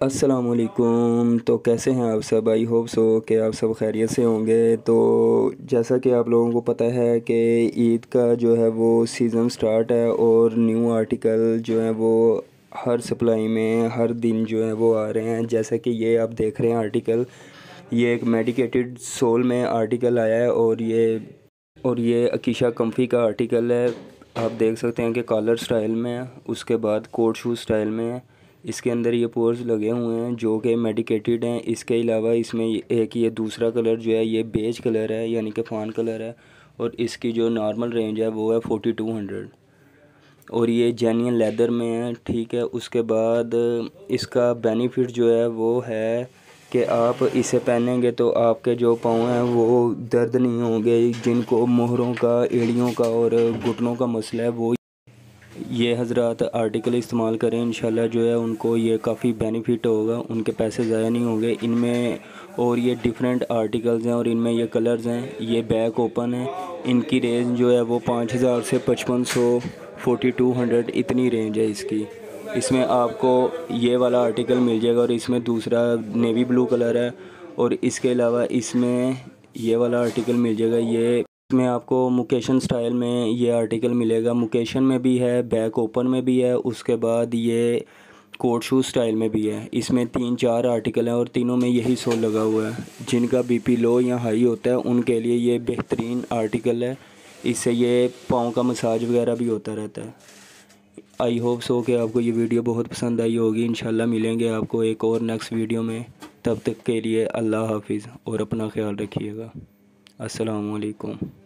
अस्सलामुअलैकुम। तो कैसे हैं आप सब? आई होप सो कि आप सब खैरियत से होंगे। तो जैसा कि आप लोगों को पता है कि ईद का जो है वो सीज़न स्टार्ट है और न्यू आर्टिकल जो है वो हर सप्लाई में हर दिन जो है वो आ रहे हैं। जैसा कि ये आप देख रहे हैं आर्टिकल, ये एक मेडिकेटेड सोल में आर्टिकल आया है और ये अकीशा कम्फी का आर्टिकल है। आप देख सकते हैं कि कॉलर स्टाइल में है, उसके बाद कोट शूज़ स्टाइल में है। इसके अंदर ये पोर्स लगे हुए हैं जो कि मेडिकेटेड हैं। इसके अलावा इसमें एक ये दूसरा कलर जो है ये बेज कलर है, यानी कि फ़ान कलर है। और इसकी जो नॉर्मल रेंज है वो है 4200 और ये जेन्युइन लेदर में है। ठीक है, उसके बाद इसका बेनिफिट जो है वो है कि आप इसे पहनेंगे तो आपके जो पाँव हैं वो दर्द नहीं होंगे। जिनको मोहरों का, एड़ियों का और घुटनों का मसला है वो ये हज़रात आर्टिकल इस्तेमाल करें। इंशाल्लाह जो है उनको ये काफ़ी बेनिफिट होगा, उनके पैसे ज़ाया नहीं होंगे इनमें। और ये डिफरेंट आर्टिकल्स हैं और इनमें ये कलर्स हैं। ये बैक ओपन है। इनकी रेंज जो है वो 5000 से 5500 4200 इतनी रेंज है इसकी। इसमें आपको ये वाला आर्टिकल मिल जाएगा और इसमें दूसरा नेवी ब्लू कलर है। और इसके अलावा इसमें ये वाला आर्टिकल मिल जाएगा। ये इसमें आपको मुकेशन स्टाइल में ये आर्टिकल मिलेगा। मुकेशन में भी है, बैक ओपन में भी है, उसके बाद ये कोट शूज़ स्टाइल में भी है। इसमें 3-4 आर्टिकल हैं और तीनों में यही सोल लगा हुआ है। जिनका बीपी लो या हाई होता है उनके लिए ये बेहतरीन आर्टिकल है। इससे ये पाँव का मसाज वगैरह भी होता रहता है। आई होप सो कि आपको ये वीडियो बहुत पसंद आई होगी। इंशाल्लाह मिलेंगे आपको एक और नेक्स्ट वीडियो में। तब तक के लिए अल्लाह हाफिज़ और अपना ख्याल रखिएगा। अस्सलामु अलैकुम।